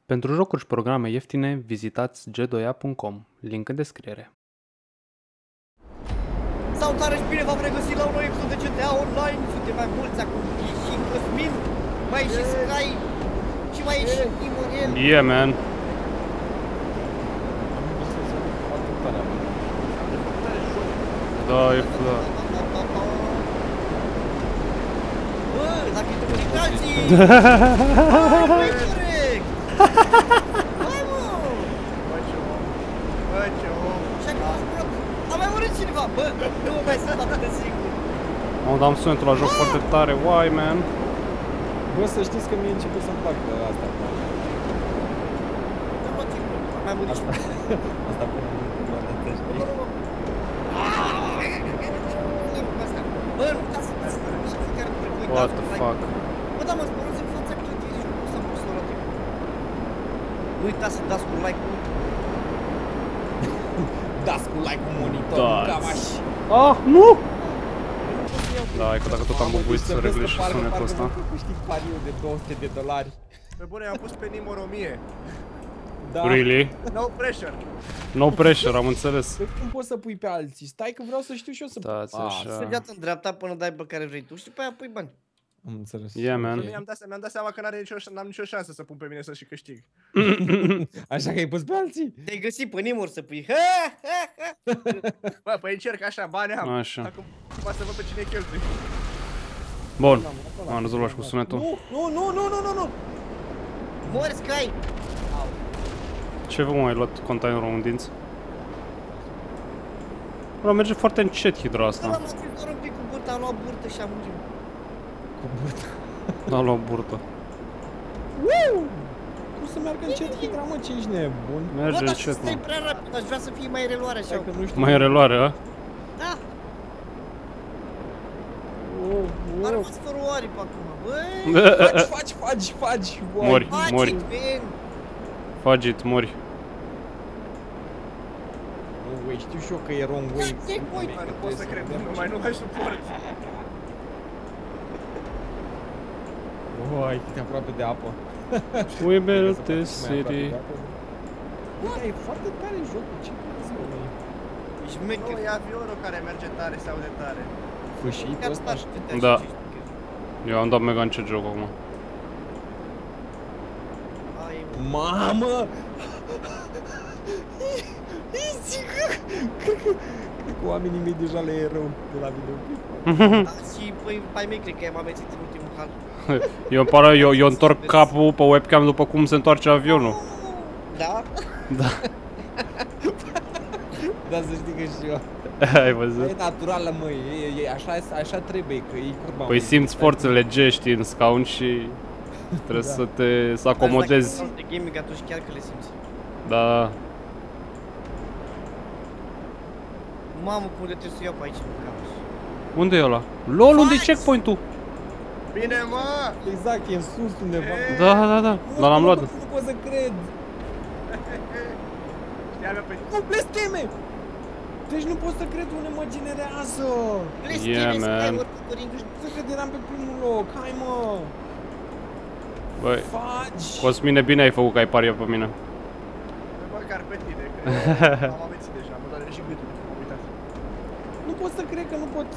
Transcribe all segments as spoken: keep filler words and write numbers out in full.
Pentru jocuri și programe ieftine, vizitați g doi a punct com, link în descriere. Salutare și bine v-am regăsit la un nou episod de G T A Online. Suntem mai mulți acum, e și Cosmin, mai e și Sky și mai e și Imonel. Yeah, man. Da, e da. Bă, dacă e comunicații! Hai, băi, corect! Hai, mă! Bă, ce om! Bă, ce om! Și acum a mai murit cineva! Bă, nu mă mai sunt atât de sigur! Mă dam sunetul la joc foarte tare, why, man? Bă, să știți că mie începe să-mi placă asta. Nu mă țin, a mai murit cineva! Asta până nu mă arătă, știi? Bă, nu uitați să vă spun și chiar trebuie uitați. What the fuck? Bă, da, mă spăruți în fața clădirii și nu s-a pus la timp. Nu uitați să dați cu like-ul. Dați cu like-ul monitor, Dați. cavaș! Ah, nu! Da, e că dacă tot am bubuit să reglez și sunetul ăsta. Parcă câștig pariul de două sute de dolari. Pe bune, am pus pe Nimor o mie. Da. Really? No pressure. No pressure, am înțeles. Păi cum poți să pui pe alții? Stai că vreau să știu și eu să... Stați Ah, așa. Să dea în dreapta până dai pe care vrei tu și după aia pui bani. Am înțeles. Yeah, man. Ok. Mi-am dat, mi-am dat seama că n-are nicio, n-am nicio șansă să pun pe mine să și câștig. Așa că ai pus pe alții? Te-ai găsit pe Nimor să pui. Bă, păi încerc așa, bani am. Așa. Acum poate să văd pe cine cheltui. Bun, am rezolvat și cu sunetul. Nu, nu, nu, nu, nu, nu, nu! Mori, Sky! Ce vă mai luat containerul în dinți? Bă, merge foarte încet hidra Ăla asta. m-a ținut doar un pic cu burta, am luat burtă și am murit. Cu burta. N-a luat burtă. Cum să meargă încet hidra, mă, ce ești nebun? Merge Bă, dar și încet, stai mă. prea rapid, aș vrea să fie mai reluare așa. Hai că nu știu. Mai în reluare, a? Da, Oh, a oh. rămas fără o aripă acum, băi! Faci, faci, faci, faci! Uai. Mori, Faci mori. it, man! Fagit, mori. Wrong way, știu și eu că e wrong way. Da, ce coi? Bă, nu pot să cred, nu mai nu mai suport. Uai, cât e aproape de apă. We built Să this faci mai aproape city. de apă. Bă, dar e foarte tare jocul, ce crezi, mă? Ești Nu, mecher. e avionul care merge tare, se aude tare. Fâșit Chiar ăsta? stai și te dai Da. și ești mecher. Eu am dat mega încet joc acum. Ai, Mamă! Easy, cred că, cred că oamenii mei deja le e rău de la videoclip. da, și păi, pai mei cred că i-am amețit în ultimul hal. Eu îmi pare, eu, eu întorc capul pe webcam după cum se întoarce avionul. Da? Da. Dar să știi că și eu. Ai E văzut? naturală, măi, e, e, așa, așa trebuie, că e curba. Păi simți forțele G, știi, în scaun și trebuie Da. să te să acomodezi. De gaming atunci chiar că le simți. Da. Mamă, cum de trebuie să iau pe aici în caos. Unde e ăla? LOL, unde e Faci! checkpoint-ul? Bine, mă! Exact, e în sus undeva. E. Da, da, da. Nu, Dar l-am nu, luat. Nu, nu pot să cred. Ia mea pe... Nu, blesteme! Deci nu pot să cred unde mă generează. Yeah, man. Să cred eram pe primul loc, hai mă! Băi, Faci! Cosmine, bine ai făcut că ai pariat pe mine. Măcar pe tine, că am amețit deja, mă doare și gâtul, m-am uitat. Nu pot să cred că nu pot.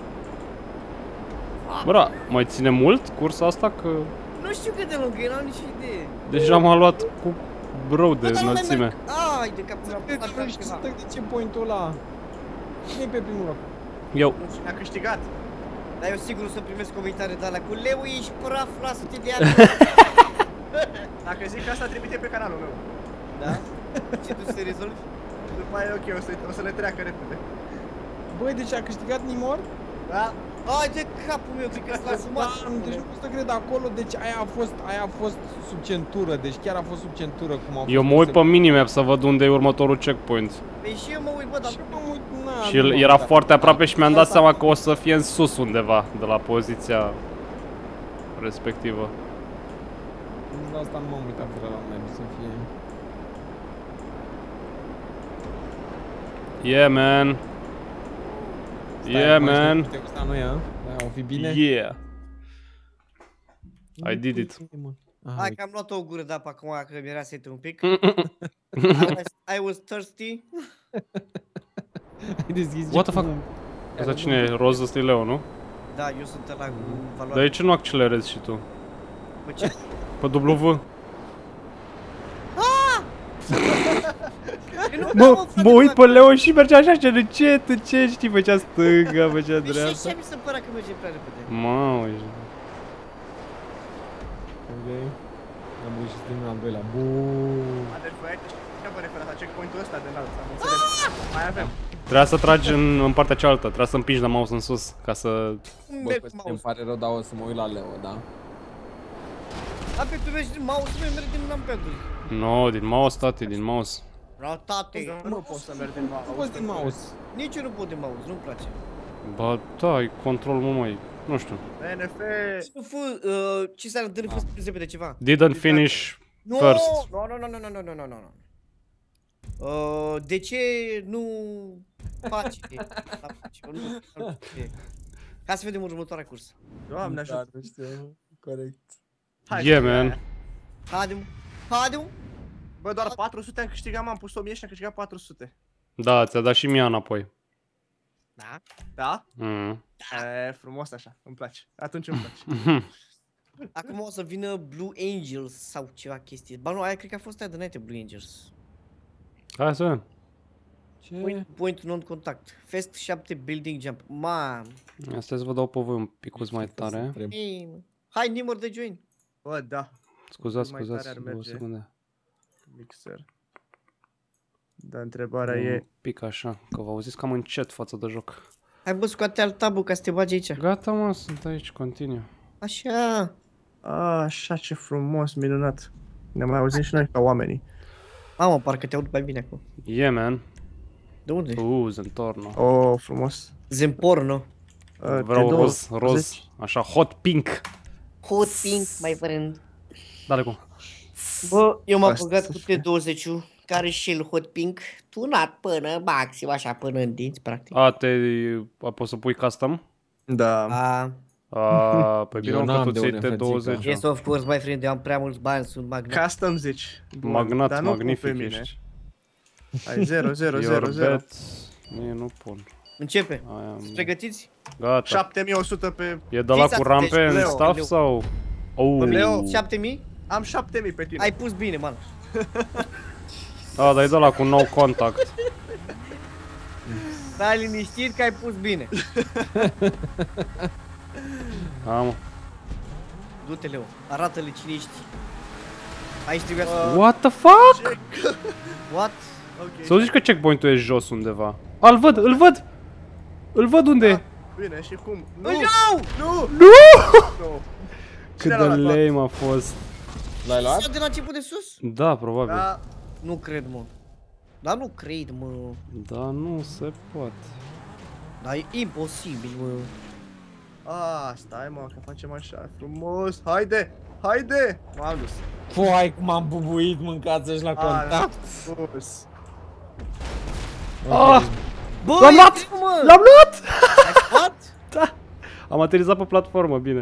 Bă, da, mai ține mult cursa asta? Că Nu știu cât de lungă, eu n-am nicio idee. deja m-a luat cu rău de Bă, dar nu mai înălțime. merg. Ai, de capul la Cred că nu știu să trec de ce point-ul ăla. Cine e pe primul loc? Eu. Ne-a câștigat. Dar eu sigur o să primesc comentarii de alea cu leu, ești praf, lasă-te de alea. Dacă zic asta, trimite pe canalul meu. Da? Ce tu să rezolvi? După aia e ok, o să, o să le treacă repede. Băi, deci a câștigat Nimor? Da? Ai de capul meu, cred că s-a asumat. Da, deci nu pot să cred acolo, deci aia a fost, aia a fost sub centură, deci chiar a fost sub centură cum a fost. Eu mă uit pe minimap să văd unde e următorul checkpoint. Păi și eu mă uit, bă, dar Și mă uit, na, Și nu el m-am era uitat. foarte aproape și mi-am dat Asta- seama că o să fie în sus undeva de la poziția respectivă. De asta nu m-am uitat până la mine să fie. Yeah, man. Stai, Yeah, mai man. știu câte ăsta nu e, a? Da, o fi bine? Yeah. I did it. Bine, mă. Hai că am luat o gură de apă acum, că mi-era sete un pic. I was, I was thirsty. Ai deschis What the fuck? Asta cine e? Roz, ăsta e Leo, nu? Da, eu sunt ăla cu Dar valoare. de ce nu accelerezi și tu? Pe ce? Pe W? Eu nu- Mă, nu, frate, mă uit nu- pe Leo și merge așa ce încet, încet, știi, făcea stânga, făcea Deci dreapta. așa mi se părea că merge prea repede. Mamă, ești... Ok. Am ieșit din al doilea. Buuu. Deci voi ce vă referați la checkpoint-ul ăsta de înalt, am înțeles. Mai avem. Trebuia să tragi în, în partea cealaltă, trebuia să împingi de mouse în sus, ca să... Bă, Merg pe cu îmi mouse. pare rău, dar o să mă uit la Leo, da? A, pe tu mergi din mouse, noi merg din numpad-ul. No, din mouse, tati, din mouse. Vreau tate. Nu pot să merg din mouse. Nu poți din mouse. Nici eu nu pot din mouse, nu-mi place. Ba, da, ai control mult mai... Nu știu. N F. Nu fă, uh, ce s-ar întâmpla fost prinse de ceva? Didn't finish Nu, first. nu, nu, nu, nu, nu, nu, nu, nu, nu. Uh, de ce nu face? Nu, nu, Hai să vedem următoarea cursă. Doamne ajută. Nu știu, corect. Hai, Yeah, bă, man. Haide-mă, haide-mă. Bă, doar patru sute am câștigat, m-am pus o mie și am câștigat patru sute. Da, ți-a dat și mie înapoi. Da? Da? Mm. E, frumos așa, îmi place. Atunci îmi place. Acum o să vină Blue Angels sau ceva chestie. Ba nu, aia cred că a fost aia de înainte, Blue Angels. Hai să vedem. Ce? Point, point non-contact. Fest șapte building jump. Mam. Asta să vă dau pe voi un picuț mai tare. Ei, mă. Hai, Nimor de join. Bă, da. Scuzați, Mai scuzați, tare ar două merge. secunde. Mixer. Dar întrebarea Un e... pic așa, că vă auziți cam încet față de joc. Hai bă, scoate alt tabul ca să te bagi aici. Gata, mă, sunt aici, continuu. Așa. A, așa, ce frumos, minunat. Ne mai auzim și noi ca oamenii. Mamă, parcă te aud mai bine acum. Yeah, man. De unde? Uh, Zentorno. Oh, frumos. Zemporno. Uh, Vreau te roz, două- roz, douăzeci. așa, hot pink. Hot pink, my friend. Dale cum. Bă, eu m-am Asta băgat să cu fie. T douăzeci, care și el hot pink, tunat până maxim, așa, până în dinți, practic. A, te... A, poți să pui custom? Da. A, A, pe bine Eu că n-am tu de ții unde, T douăzeci. yes, of course, my friend, eu am prea mulți bani, sunt magnat. Custom zici. Bun, Magnat, dar nu pun magnific pe mine. ești. Hai, zero, zero, zero, Your zero. bet. Mie nu pun. Începe. Aia am... Sunteți pregătiți? Gata. șapte mii o sută pe... E de la Fiți cu atenți, rampe în Leo, staff Leo. sau? Oh. Leo. șapte mii? Am șapte mii pe tine. Ai pus bine, man. Da, dar e de la cu no contact. Stai liniștit că ai pus bine. Am. Du-te, Leo, arată-le cine ești. Aici trebuia să... What the fuck? What? Ok. Să zici că checkpoint-ul e jos undeva. A, îl văd, îl văd! Îl văd unde e? Bine, și cum? Nu! Îl iau! Nu! Nu! Nu! Cât Cine de l-a luat? lame a fost. L-ai luat? Ia de la început de sus? Da, probabil. Da, Nu cred, mă. Dar nu cred, mă. Da, nu se poate. Dar e imposibil, mă. a, stai mă, că facem așa, frumos, haide, haide! M-am dus. Foai, cum am bubuit, mâncați-și la A, contact. dus. Ah! Bă, L-am e luat! greu, mă! L-am luat! Ai luat? Da! Am aterizat pe platformă, bine.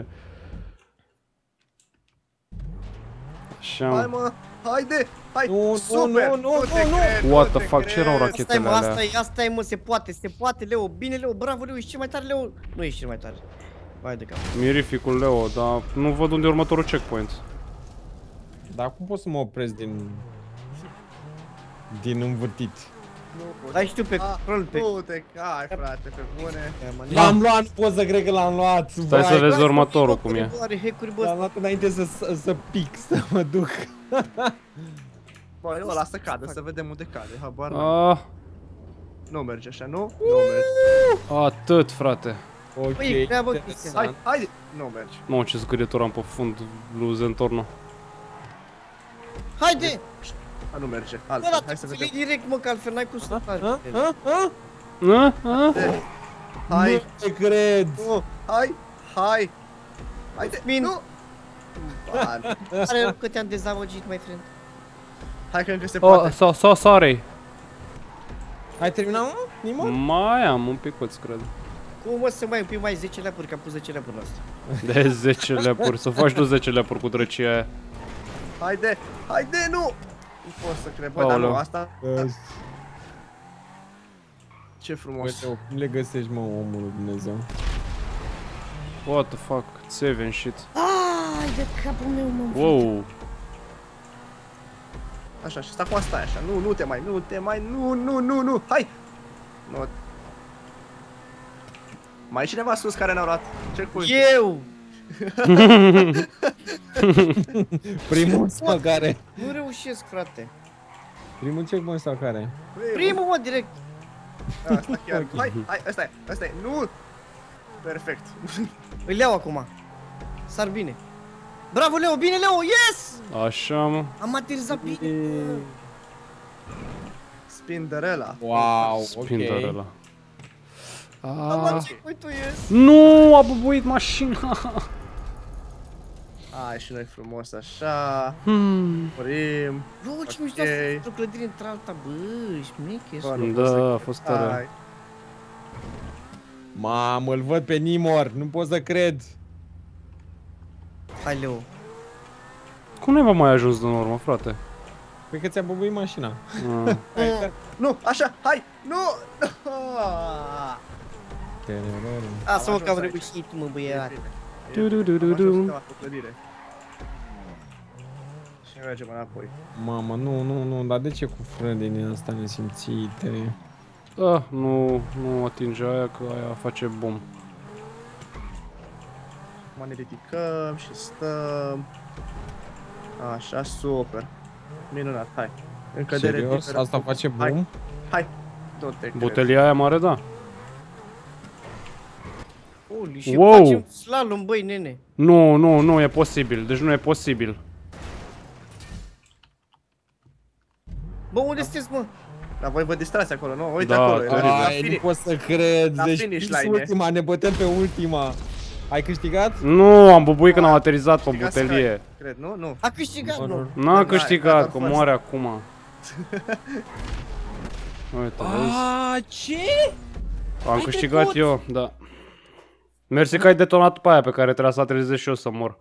Așa. Hai mă, haide, hai, Nu, nu, super, nu, nu, te nu, nu. cred, What nu the te fuck, ce erau cred. rachete? Asta e, mă, alea. asta e, asta e, mă, se poate, se poate, Leo. Bine, Leo, bravo, Leo, ești cel mai tare, Leo. Nu ești cel mai tare. Vai de cap. Mirificul Leo, dar nu văd unde e următorul checkpoint. Dar cum pot să mă opresc din... din învârtit? Nu pot. Dai și tu pe Ah, control pe... Nu te cai, frate, pe bune. L-am luat, nu pot să cred că l-am luat. Stai să vai. vezi următorul cum e. Are hack-uri, bă, L-am luat înainte să, să, să pic, să mă duc. Bă, eu las să cadă, să vedem unde cade, habar n-am. Ah, Nu merge așa, nu? Nu merge. atât, frate. Ok, Păi, treabă, interesant. Hai, haide! Nu merge. Nu, ce zgârietură am pe fund lui Zentorno. haide! A, nu merge. Bă, Altfel, dar hai să tu vedem. ți direct, mă, că altfel n-ai cum să faci. Ha? Ha? Ha? A? A? Hai, Nu te cred. nu, hai, hai. Haide, Min. nu! Bani. Are rău că te-am dezamăgit, my friend. Hai că încă se Oh, poate. so, so sorry. Ai terminat, mă? Nimo? Mai am un picuț, cred. Cum mă să mai un pic mai zece leapuri, că am pus zece leapuri la asta. De zece lepuri, să faci tu zece lepuri cu drăcia aia. Haide, haide, nu! Nu pot să cred, bă, dar Aoleu. nu, asta... Bă, Ce frumos. Leo, cum le găsești, mă, omul lui Dumnezeu? What the fuck? Save and shit. Ai de capul meu, mă. Wow. Așa, și acum stai așa, nu, nu te mai, nu te mai, nu, nu, nu, nu, hai! Nu. Mai e cineva sus care n-a luat checkpoint? Eu! Primul sau care? Nu reușesc, frate. Primul checkpoint sau care? Primul, mă, direct. Asta chiar, hai, hai, ăsta e, ăsta e, nu! Perfect. Îl iau acum. Sar bine. Bravo, Leo, bine, Leo, yes! Așa, mă. Am aterizat bine. Spinderella. Wow, Spinderella. Am Ah. luat checkpoint-ul, yes. Nu, a bubuit mașina. Ai și noi frumos așa. Hmm. Murim. Bă, ce mișto Ok. asta într-o clădire într-alta, bă, șmeche. Bă, nu pot să Da, a cred. fost tare. Hai. Mamă, îl văd pe Nimor, nu pot să cred. Hai, Leo. Cum n-ai mai ajuns din urmă, frate? Cred că ți-a bubuit mașina. Ah. Nu, așa, hai, nu! Ah. Lasă-mă că am reușit, mă, băiat. Du, du, du, du, Am du. ajuns undeva pe clădire. Și mergem înapoi. Mamă, nu, nu, nu, dar de ce cu frâni din asta nesimțite? Ah, nu, nu atinge aia, că aia face bum. Acum ne ridicăm și stăm. Așa, super. Minunat, hai. Încă de Serios? ridicare. Asta face Hai. boom? Hai, nu te cred. Butelia aia mare, da. Uli, și Wow. facem slalom, băi, nene. Nu, nu, nu e posibil, deci nu e posibil. Bă, unde sunteți, mă? Dar voi vă distrați acolo, nu? Uite Da, acolo. teribil. la Ai, nu fini- pot să cred, La deci finish fix line e. ultima, ne bătăm pe ultima. Ai câștigat? Nu, am bubuit când am aterizat pe Câștigați butelie. Sky, Cred, nu? Nu. A câștigat, nu. N-a Da, câștigat, da, că da, moare acum. Uite, vezi? A, ce? Am câștigat eu, da. Mersi că ai detonat pe aia pe care trebuia să aterizez și eu să mor.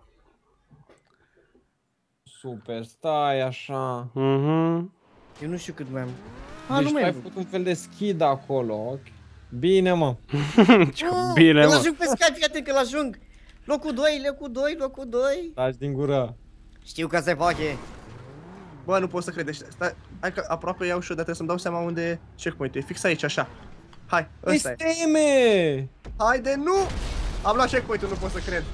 Super, stai așa. Mhm. Eu nu știu cât mai am. A, Deci nu tu mai ai am. făcut un fel de skid acolo. ok. Bine, mă. Ce bine, Îl mă. ajung pe Sky, fii atent că îl ajung. Locul doi, locul doi, locul doi. Taci din gură. Știu că se face. Bă, nu pot să cred. Deci, stai, hai că aproape iau și eu, dar trebuie să-mi dau seama unde e checkpoint-ul. E fix aici, așa. Hai, ăsta e. Steme! Haide, nu! Am luat checkpoint-ul, nu pot să cred.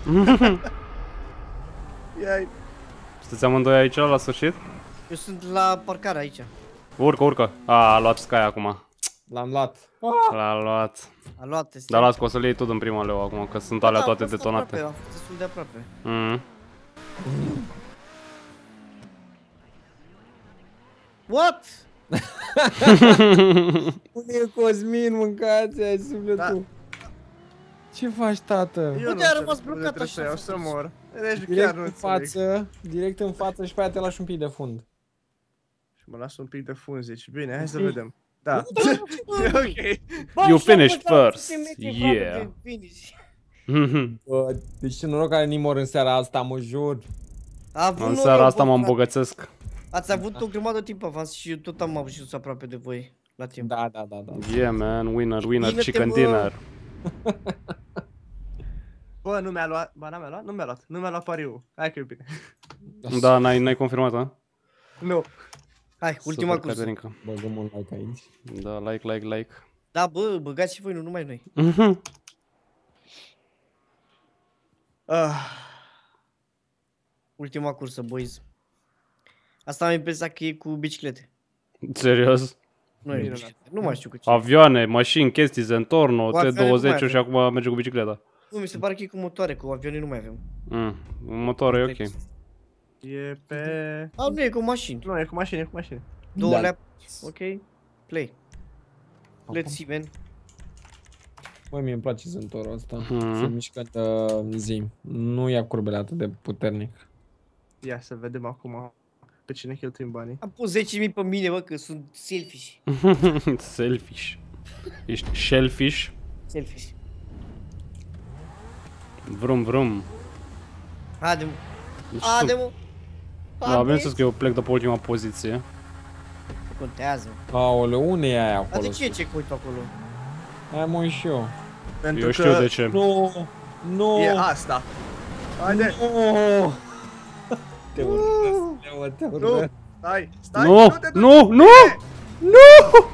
Iai. Sunteți amândoi aici la sfârșit? Eu sunt la parcare aici. Urcă, urcă. A, a luat Sky acum. L-am luat. L-a luat. A luat este. Dar las că o să le iei tu din prima leu acum, că sunt alea Da, toate a fost detonate. aproape, a fost destul de aproape. Mhm. What? Unde e Cosmin, mâncați, ai sufletul. Ce faci, tată? Eu Uite, nu a știu rămas unde blocat trebuie așa, să iau să să mor. Deci chiar Direct nu în înțeleg. față, direct în față și pe aia te lași un pic de fund. Și mă las un pic de fund, zici. Bine, hai să vedem. Da. Bă, Ok. bă, You așa, finished bă, da, first. se merge aproape Yeah. de finish. Mhm. Bă, deci ce noroc are Nimor în seara asta, mă jur. A avut În noroc, seara asta bă, mă frate. îmbogățesc. Ajuns avut o grămadă de timp avans și eu tot am ajuns aproape de voi la timp. Da, da, da, da. Yeah, man, winner, winner, Bine-te, chicken bă. dinner. Bă, nu mi-a luat. Ba, n-a mi-a luat? Nu mi-a luat. Nu mi-a luat pariul. Hai că e bine. Da, n-ai n-ai confirmat, ha? Nu. Hai, ultima Super, cursă. Caterinca. Băgăm un like aici. Da, like, like, like. Da, bă, băgați și voi, nu numai noi. Mhm. Ah. Ultima cursă, boys. Asta am impresia că e cu biciclete. Serios? Nu e Minunat. biciclete. Nu mai știu cu ce. Avioane, mașini, chestii, Zentorno, Cu T avioane douăzeci nu și mai acum merge cu bicicleta. Nu, mi se pare că e cu motoare, cu avioane nu mai avem. Mm, motorul e ok. E pe... A, nu e cu mașini. Nu, e cu mașini, e cu mașini. Două Da. lap. Ok. Play. Let's see, man. Băi, mie îmi place zântorul ăsta. Mhm. Se mișcă de zi. Nu ia curbele atât de puternic. Ia să vedem acum pe cine cheltuim banii. Am pus zece mii pe mine, bă, că sunt selfish. Selfish. Ești shellfish? Selfish. Vrum, vrum. Haide, mă. Deci Haide, sunt- mă. Da, bineînțeles că eu plec de pe ultima poziție. Contează. Aoleu, unde e aia Dar acolo? de ce ce uit acolo? Aia mă uit și eu. Pentru Eu că știu de ce. Nu, nu, e asta. Haide. nu. Te urmă, Leo, te urmă. Nu. Stai, stai. Nu, te duci. nu, nu, nu!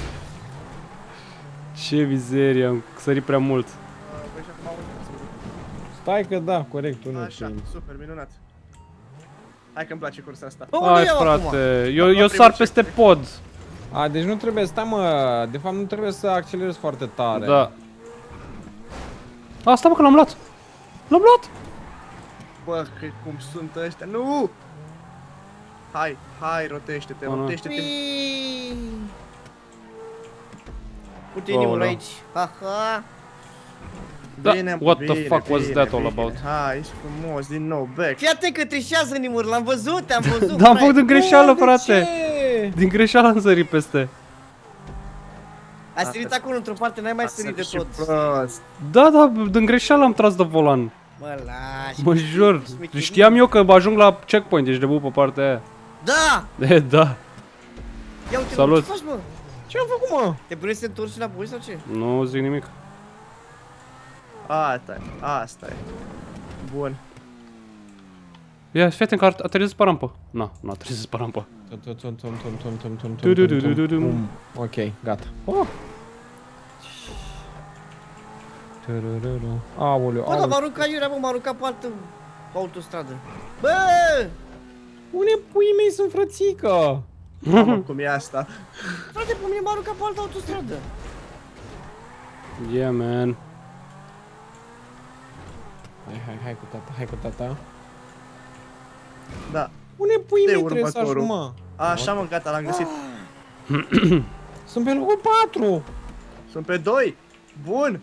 Ce mizerie, am sărit prea mult. Băi, și acum am uitat. Stai că da, corect, tu nu Așa, știi. super, minunat. Hai că-mi place cursa asta. Bă, unde Hai, iau acum? frate, eu, eu primul sar check. peste pod. A, deci nu trebuie, stai mă, de fapt nu trebuie să accelerezi foarte tare. Da. A, stai mă că l-am luat. L-am luat. Bă, că cum sunt ăștia, nu! Hai, hai, rotește-te, Bă, nu. rotește-te. Pii. Uite inimul Aoleu. aici. Ha, ha. Da, Bine, what the bine, fuck was bine, that all bine. about? Hai, ești frumos, din nou, back. Fii atent că trișează Nimur, l-am văzut, te-am văzut. Da, am frate. făcut din greșeală, de frate. ce? Din greșeală am sărit peste. Ai sărit acolo într-o parte, n-ai mai Asta sărit de și tot. prost. Da, da, din greșeală am tras de volan. Mă lași. Mă jur. Smecherie. Știam eu că ajung la checkpoint, deci de bu pe partea aia. Da! E, da. Ia uite, Salut. ce faci, mă? Ce am făcut, mă? Te pune să te întorci înapoi sau ce? Nu zic nimic. Asta e, asta e. Bun. Ia, fii atent că a aterizat pe rampă. Na, nu a aterizat pe rampă. Tum, tum, tum, tum, tum, tum, tum, tum, Du, du, tum, du, tum, du, du, tum. Ok, gata. Oh. Turururu. Aoleu, Bă, dar m-a aoleu. aruncat iurea, mă, m-a aruncat pe altă pe autostradă. Bă! Unde puii mei sunt, frățică? Mamă, cum e asta? Frate, pe mine m-a aruncat pe altă autostradă. Yeah, man. Hai, hai, hai cu tata, hai cu tata. Da. Unde puii De mei trebuie să următorul. ajung, mă? Așa, mă, gata, l-am găsit. Sunt pe locul patru. Sunt pe doi. Bun.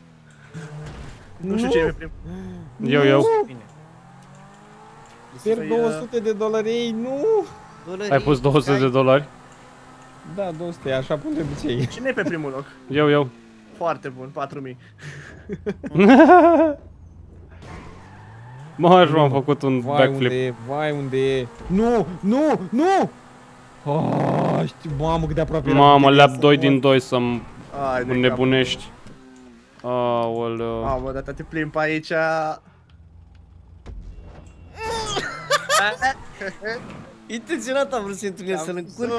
Nu știu Nu. ce e pe prim. Eu, eu. Bine. Pierd Păi, două sute de dolari, ei, nu. Dolării, Ai pus două sute de dolari? Da, două sute, așa pun de obicei. Cine e pe primul loc? Eu, eu. Foarte bun, patru mii. Mă, așa am făcut un Vai backflip. unde e, vai unde e. Nu, nu, nu! Oh, știu, mamă cât de aproape eram Mamă, de lap să doi mor. din doi să-mi Ai de înnebunești. Aoleu. cap. Mamă, dar te plimbi pe aici. intenționat am vrut să intru în el, să-l încurc.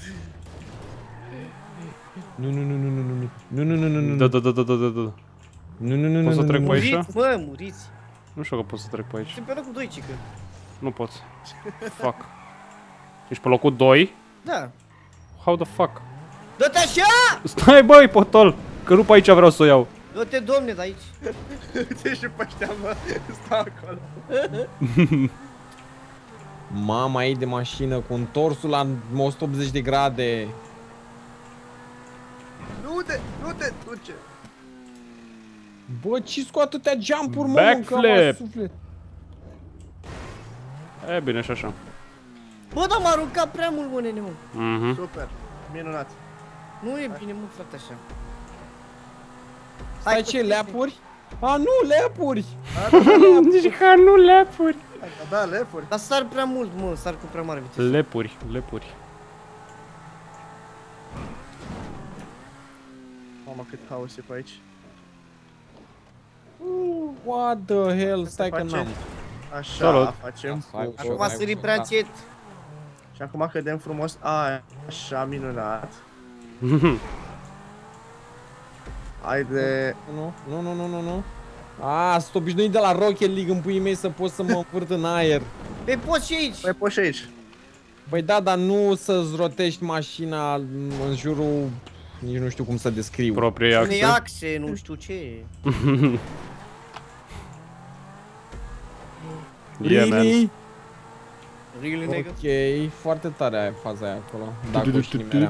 Nu, nu, nu, nu, nu, nu, nu, nu, nu, nu, nu, Da, da, da, da, da, da, da. nu, nu, nu, Pot să nu, trec nu, pe aici? Muriți, mă, muriți. Nu știu că pot să trec pe aici. Sunt pe locul doi, cică. Nu pot. Fuck. Ești pe locul doi? Da. How the fuck? Dă-te așa! Stai, băi, potol! Că nu pe aici vreau să o iau. Dă-te, domne, de aici. Uite și pe ăștia, mă, stau acolo. Mama ei de mașină cu întorsul la o sută optzeci de grade. Nu te, nu te duce. Bă, ce scoate atâtea jump-uri, mă, Backflip. mâncam suflet. E bine și așa. Bă, dar m-a aruncat prea mult, mă, nene, mă. Mhm. Super, minunat. Nu e bine, mă, frate, așa. Stai, ce, leapuri? A, nu, leapuri! Zici că nu lepuri. Da, lefuri. Dar sar prea mult, mă, sar cu prea mare viteză. Lepuri, lepuri. Mamă, cât haos e pe aici. Uh, what the hell, stai că face? n-am. Așa, Salut. facem. Hai, foc. Acum a sărit prea încet. Și acum cădem frumos. A, așa, minunat. Haide. Nu, nu, nu, nu, nu, nu. A, sunt obișnuit de la Rocket League în puii mei să pot să mă învârt în aer. Pe poți și aici. Mai poți și aici. Păi da, dar nu să-ți rotești mașina în jurul... Nici nu știu cum să descriu. Proprie Unei axe. axe, nu știu ce. Yeah, man. Really? Really, nigga? Ok, foarte tare aia faza aia acolo. Dacă o și nimeream.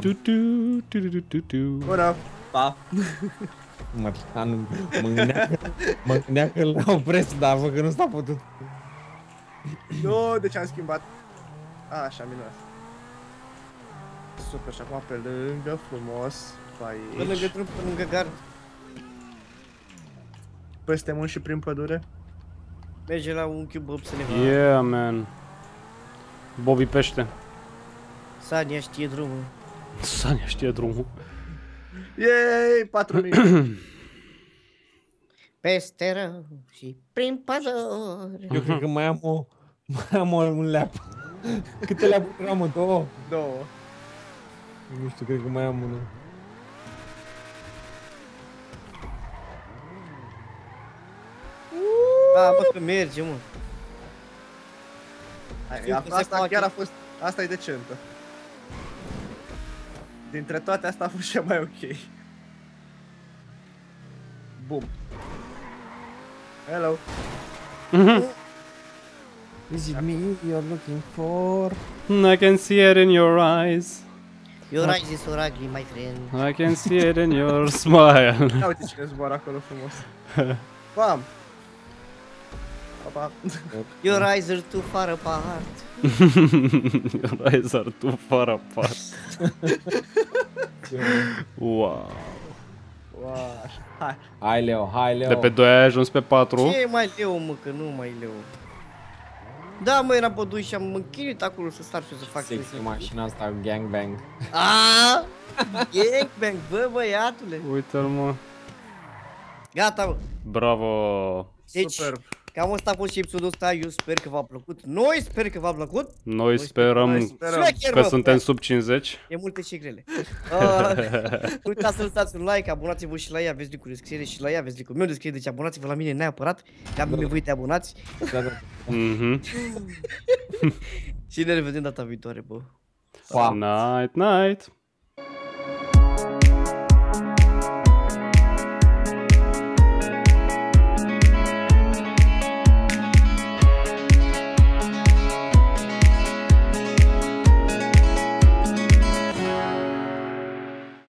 Bună. Pa. Mă, da, nu, mă gândeam că, mă gândeam că îl opresc, dar văd că nu s-a putut. Nu, de ce am schimbat? A, așa, minunat. Super, și acum pe lângă, frumos, pe Pe lângă aici. drum, pe lângă gard. Peste mâini și prin pădure. Merge la un cube up să ne va. Yeah, man. Bobby Pește. Sania știe drumul. Sania știe drumul. Yay, patru mii. Peste rău și prin pădure. Eu cred că mai am o... Mai am o, un leap. Câte leapuri am, mă? Două? Două. Nu știu, cred că mai am unul. Da, bă, că merge, mă. Hai, Știu că se asta poate. chiar a fost, asta e decentă. Dintre toate asta a fost cea mai ok. Bum. Hello. Is it me you're looking for? I can see it in your eyes. Your eyes is so ugly, my friend. I can see it in your smile. Ia uite cine zboară acolo frumos. Bam. Pa, pa. Your eyes are too far apart. Your eyes are too far apart. Wow. Wow. Hai. Hai, Leo, hai, Leo. De pe doi ai ajuns pe patru. Ce e mai leu, mă, că nu mai leu. Da, mă, eram pe doi și am închirit acolo să star și să fac Sexy mașina asta, gangbang. Aaaa! Gangbang, bă, băiatule! Uite-l, mă. Gata, mă. Bravo. Deci, Superb. cam asta a fost și episodul ăsta, eu sper că v-a plăcut. Noi sper că v-a plăcut. Noi sperăm Noi sperăm. Șmecher, că bă, suntem sub cincizeci. E multe și grele. Uh, nu uitați să lăsați un like, abonați-vă și la ea, aveți linkul de descriere și la ea aveți linkul meu de descriere, deci abonați-vă la mine neapărat, că am nevoie de abonați. Da, da. Mhm. Și ne revedem data viitoare, bă. Pa. Night, night.